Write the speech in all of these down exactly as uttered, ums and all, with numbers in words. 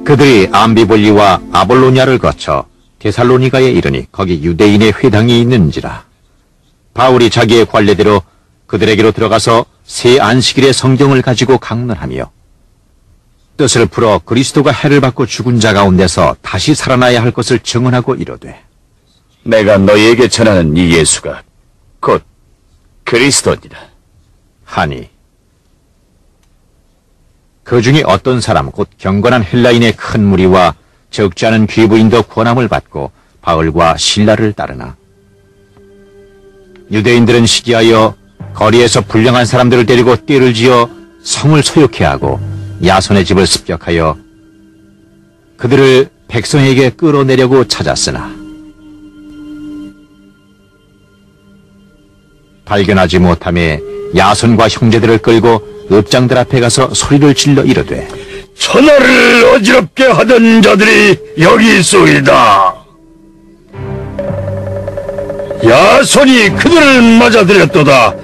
그들이 암비볼리와 아볼로니아를 거쳐 데살로니가에 이르니 거기 유대인의 회당이 있는지라. 바울이 자기의 관례대로 그들에게로 들어가서 새 안식일의 성경을 가지고 강론하며 뜻을 풀어 그리스도가 해를 받고 죽은 자 가운데서 다시 살아나야 할 것을 증언하고 이르되, 내가 너희에게 전하는 이 예수가 곧 그리스도니라 하니, 그 중에 어떤 사람 곧 경건한 헬라인의 큰 무리와 적지 않은 귀부인도 권함을 받고 바울과 실라를 따르나, 유대인들은 시기하여 거리에서 불량한 사람들을 데리고 띠를 지어 성을 소욕해 하고 야손의 집을 습격하여 그들을 백성에게 끌어내려고 찾았으나 발견하지 못함에 야손과 형제들을 끌고 읍장들 앞에 가서 소리를 질러 이르되, 천하를 어지럽게 하던 자들이 여기 있소이다. 야손이 그들을 맞아들였도다.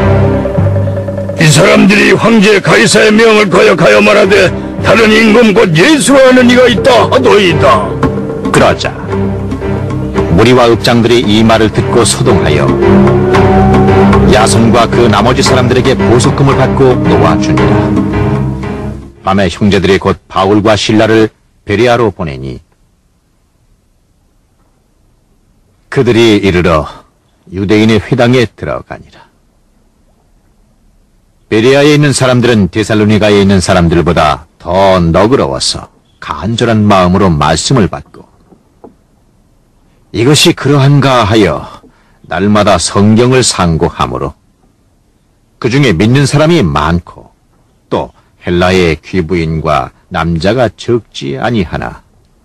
이 사람들이 황제 가이사의 명을 거역하여 말하되 다른 임금 곧 예수라 하는 이가 있다 하도이다. 그러자 무리와 읍장들이 이 말을 듣고 소동하여 야손과 그 나머지 사람들에게 보석금을 받고 놓아주니라. 밤에 형제들이 곧 바울과 실라를 베레아로 보내니 그들이 이르러 유대인의 회당에 들어가니라. 베레아에 있는 사람들은 데살로니가에 있는 사람들보다 더 너그러워서 간절한 마음으로 말씀을 받고, 이것이 그러한가 하여 날마다 성경을 상고하므로 그 중에 믿는 사람이 많고 또 헬라의 귀부인과 남자가 적지 아니하나,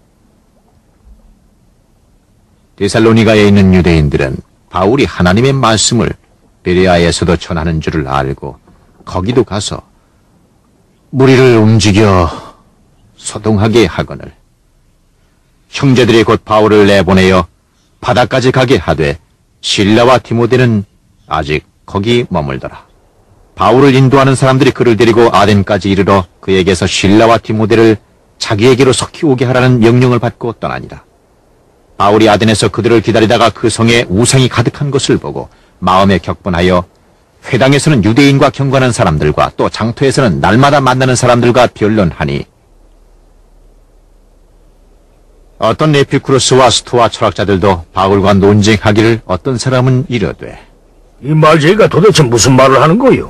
데살로니가에 있는 유대인들은 바울이 하나님의 말씀을 베레아에서도 전하는 줄을 알고 거기도 가서 무리를 움직여 소동하게 하거늘 형제들이 곧 바울을 내보내어 바다까지 가게 하되 실라와 디모데는 아직 거기 머물더라. 바울을 인도하는 사람들이 그를 데리고 아덴까지 이르러 그에게서 실라와 디모데를 자기에게로 속히 오게 하라는 명령을 받고 떠나니라. 바울이 아덴에서 그들을 기다리다가 그 성에 우상이 가득한 것을 보고 마음에 격분하여 회당에서는 유대인과 경건한 사람들과 또 장터에서는 날마다 만나는 사람들과 변론하니, 어떤 에피쿠로스와 스토아 철학자들도 바울과 논쟁하기를 어떤 사람은 이르되, 이 말쟁이가 도대체 무슨 말을 하는 거요?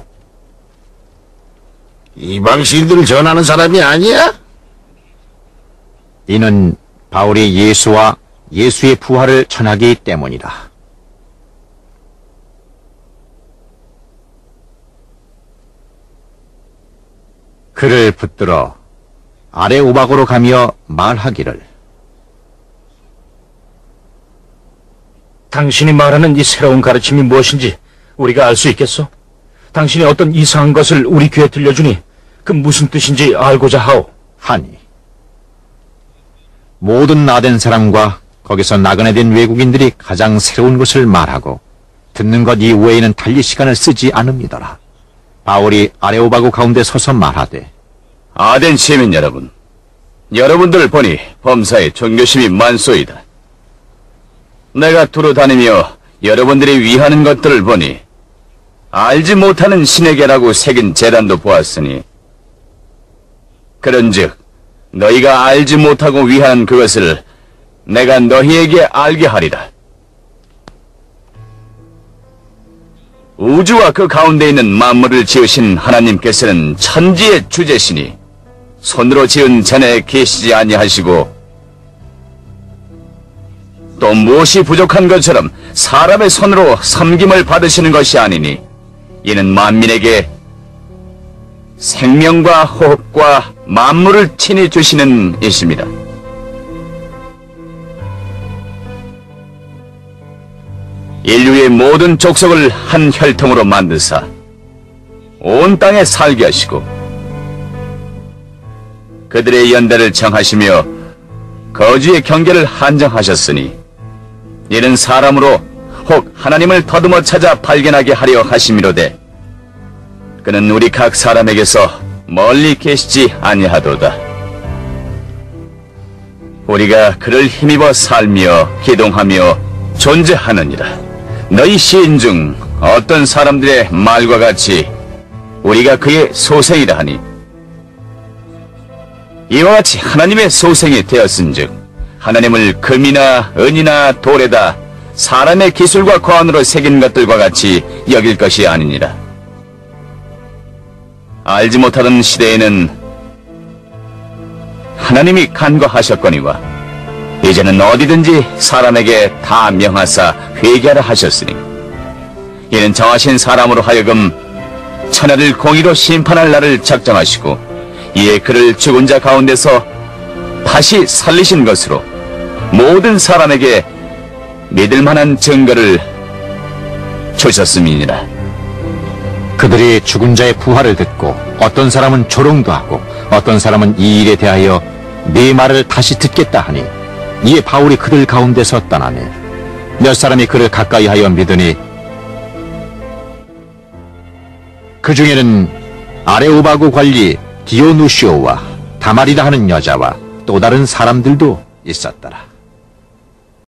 이방신들을 전하는 사람이 아니야? 이는 바울이 예수와 예수의 부활을 전하기 때문이라. 그를 붙들어 아레오바고로 가며 말하기를, 당신이 말하는 이 새로운 가르침이 무엇인지 우리가 알 수 있겠소? 당신이 어떤 이상한 것을 우리 귀에 들려주니 그 무슨 뜻인지 알고자 하오. 하니, 모든 나된 사람과 거기서 나그네 된 외국인들이 가장 새로운 것을 말하고 듣는 것 이외에는 달리 시간을 쓰지 않음이더라. 바울이 아레오바고 가운데 서서 말하되, 아덴 시민 여러분, 여러분들을 보니 범사에 존교심이 많소이다. 내가 두루 다니며 여러분들이 위하는 것들을 보니 알지 못하는 신에게라고 새긴 제단도 보았으니, 그런즉 너희가 알지 못하고 위하는 그것을 내가 너희에게 알게 하리라. 우주와 그 가운데 있는 만물을 지으신 하나님께서는 천지의 주제시니 손으로 지은 전에 계시지 아니하시고, 또 무엇이 부족한 것처럼 사람의 손으로 섬김을 받으시는 것이 아니니, 이는 만민에게 생명과 호흡과 만물을 친히 주시는 이십니다. 인류의 모든 족속을 한 혈통으로 만드사 온 땅에 살게 하시고 그들의 연대를 정하시며 거주의 경계를 한정하셨으니, 이는 사람으로 혹 하나님을 더듬어 찾아 발견하게 하려 하심이로되 그는 우리 각 사람에게서 멀리 계시지 아니하도다. 우리가 그를 힘입어 살며 기동하며 존재하느니라. 너희 시인 중 어떤 사람들의 말과 같이 우리가 그의 소생이라 하니 이와 같이 하나님의 소생이 되었은즉 하나님을 금이나 은이나 돌에다 사람의 기술과 권한으로 새긴 것들과 같이 여길 것이 아니니라. 알지 못하던 시대에는 하나님이 간과하셨거니와 이제는 어디든지 사람에게 다 명하사 회개하라 하셨으니 이는 정하신 사람으로 하여금 천하를 공의로 심판할 날을 작정하시고 이에 그를 죽은 자 가운데서 다시 살리신 것으로 모든 사람에게 믿을 만한 증거를 주셨음이니라. 그들이 죽은 자의 부활을 듣고 어떤 사람은 조롱도 하고 어떤 사람은 이 일에 대하여 네 말을 다시 듣겠다 하니 이에 바울이 그들 가운데서 떠나니 몇 사람이 그를 가까이 하여 믿으니 그 중에는 아레오바구 관리 디오누시오와 다말이라 하는 여자와 또 다른 사람들도 있었더라.